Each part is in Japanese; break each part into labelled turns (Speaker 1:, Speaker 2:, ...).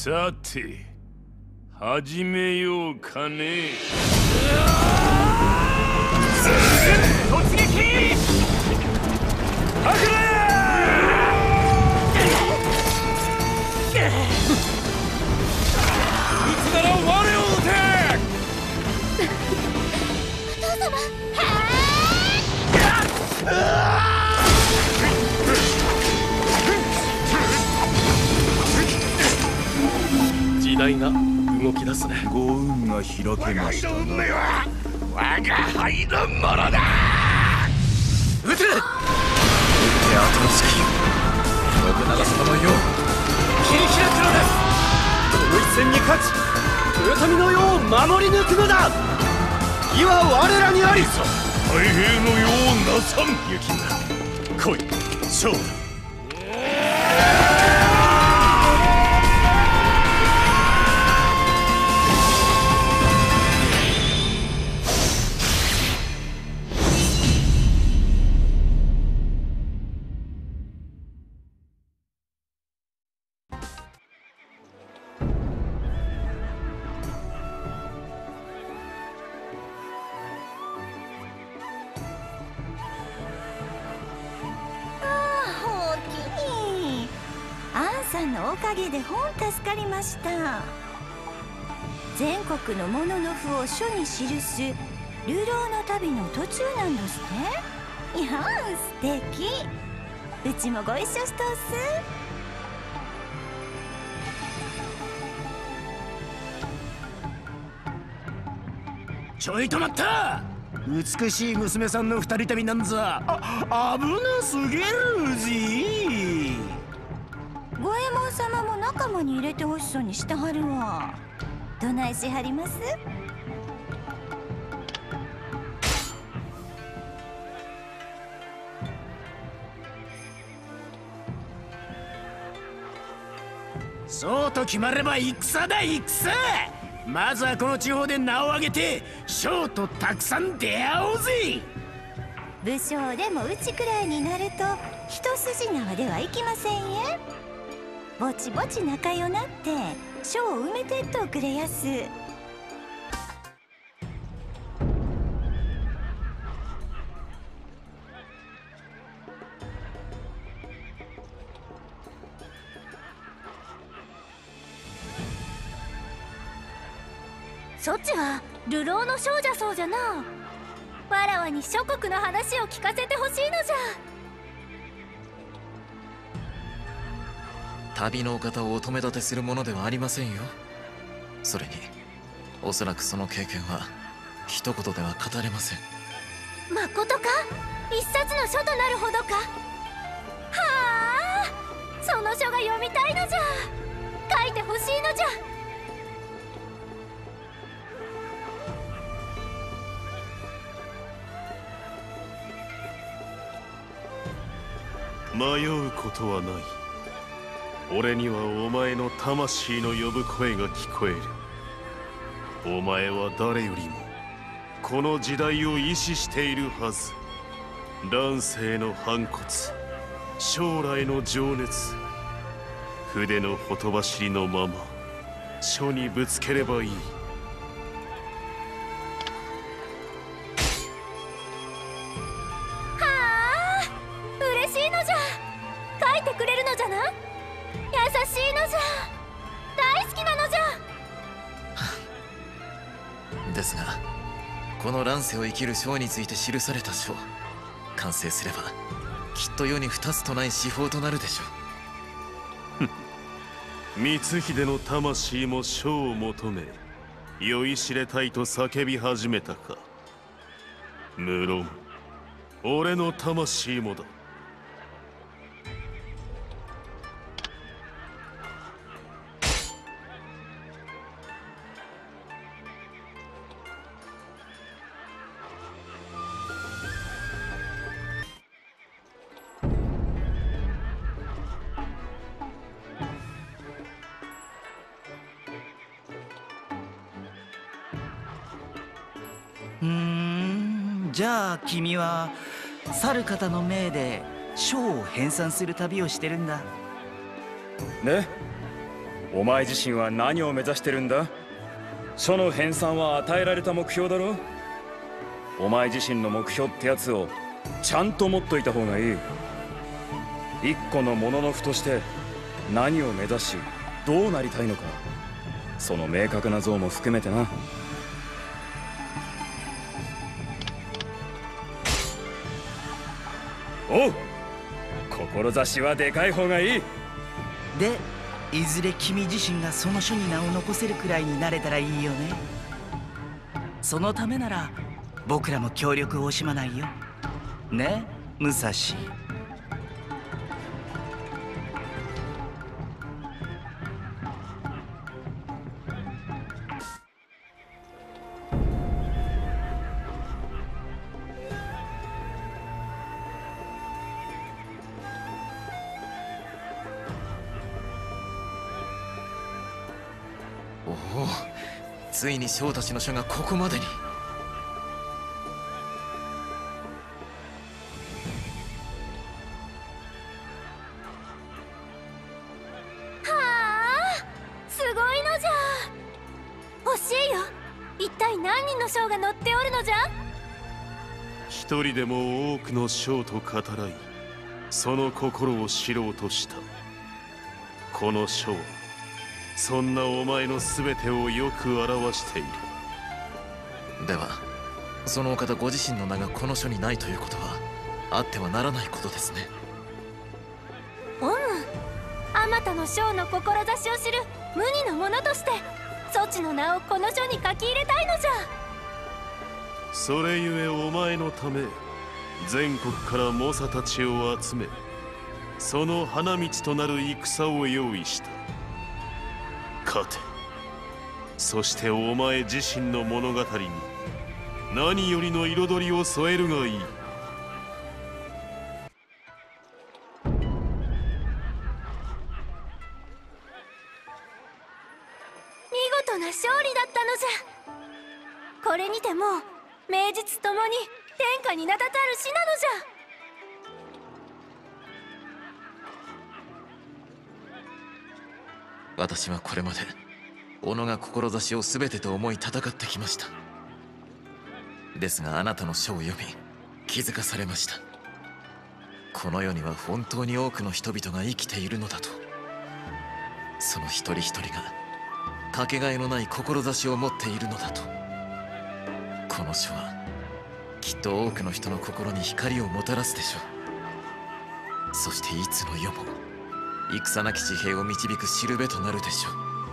Speaker 1: さて始めようかね。突撃！はくれ！撃つなら我を撃て！
Speaker 2: お父様。
Speaker 3: 時代が動き出すね。
Speaker 4: ご運が開けましたな。
Speaker 1: 我が輩のものだ。
Speaker 3: 撃て！撃って後をつき信長様の世を切り開くのです。この一戦に勝ち豊臣の世を守り抜くのだ。義は我らにあり。
Speaker 1: 太平の世をなさん。
Speaker 3: 雪村来い、勝負だ。
Speaker 2: のおかげで本助かりました。全国のものの符を書に記す流浪の旅の途中なんですって。いや素敵。うちもご一緒しとっす。
Speaker 4: ちょいと待った。美しい娘さんの二人旅なんざ危なすぎるぜ。
Speaker 2: 五右衛門様も仲間に入れてほしそうにしてはるわ。どないしはります？
Speaker 4: そうと決まれば戦だ戦。まずはこの地方で名を挙げて将とたくさん出会おうぜ。
Speaker 2: 武将でもうちくらいになると一筋縄ではいきませんえ。ぼちぼち仲良なって将を埋めてっとおくれやす。
Speaker 5: そっちは流浪の少女そうじゃな。わらわに諸国の話を聞かせてほしいのじゃ。
Speaker 6: 旅のお方をお止め立てするものではありませんよ。それにおそらくその経験は一言では語れません。
Speaker 5: まことか？一冊の書となるほどか。はあ、その書が読みたいのじゃ。書いてほしいのじゃ。
Speaker 1: 迷うことはない。俺にはお前の魂の呼ぶ声が聞こえる。お前は誰よりもこの時代を意志しているはず。乱世の反骨、将来の情熱、筆のほとばしりのまま書にぶつければいい。
Speaker 6: ですがこの乱世を生きる将について記された書、完成すればきっと世に二つとない至宝となるでしょ
Speaker 1: う。光秀の魂も書を求め酔いしれたいと叫び始めたか。無論俺の魂もだ。
Speaker 7: じゃあ君は去る方の命で書を編纂する旅をしてるんだ
Speaker 4: ね。
Speaker 3: お前自身は何を目指してるんだ？書の編纂は与えられた目標だろ。お前自身の目標ってやつをちゃんと持っといた方がいい。一個のものの符として何を目指しどうなりたいのか、その明確な像も含めてな。おう、志はでかい方がいい。
Speaker 7: でいずれ君自身がその書に名を残せるくらいになれたらいいよね。そのためなら僕らも協力を惜しまないよね、武蔵。
Speaker 6: おお、ついに将たちの書がここまでに。
Speaker 5: すごいのじゃ。欲しいよ。一体何人の将が乗っておるのじゃ？
Speaker 1: 一人でも多くの将と語らい、その心を知ろうとした。この書はそんなお前の全てをよく表している。
Speaker 6: ではそのお方ご自身の名がこの書にないということはあってはならないことですね。
Speaker 5: あまたの将の志を知る無二の者として、そちの名をこの書に書き入れたいのじゃ。
Speaker 1: それゆえお前のため全国から猛者たちを集め、その花道となる戦を用意した。勝て、そしてお前自身の物語に何よりの彩りを添えるがいい。
Speaker 5: 見事な勝利だったのじゃ。これにてもう名実ともに天下に名だたる死なのじゃ。
Speaker 6: 私はこれまで己が志を全てと思い戦ってきました。ですがあなたの書を読み気づかされました。この世には本当に多くの人々が生きているのだと。その一人一人がかけがえのない志を持っているのだと。この書はきっと多くの人の心に光をもたらすでしょう。そしていつの世も戦なき地平を導くしるべとなるでしょう。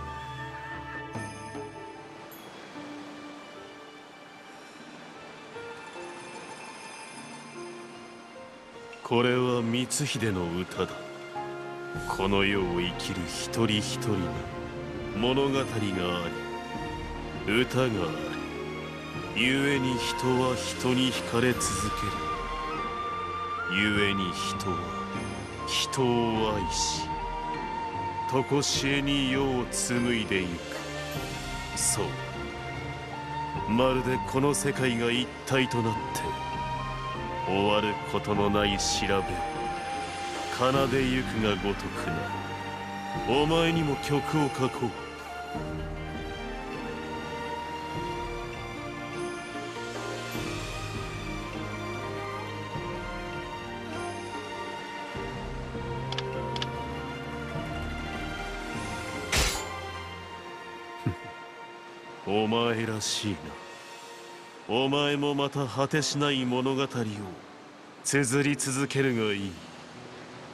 Speaker 1: これは光秀の歌だ。この世を生きる一人一人に物語があり、歌がある。故に人は人に惹かれ続ける。故に人は人を愛し、常しえに世を紡いでゆく。そう、まるでこの世界が一体となって終わることのない調べを奏でゆくがごとくな。お前にも曲を書こう。お前らしいな。お前もまた果てしない物語を綴り続けるがいい。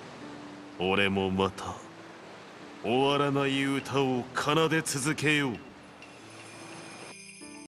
Speaker 1: 俺もまた終わらない歌を奏で続けよう。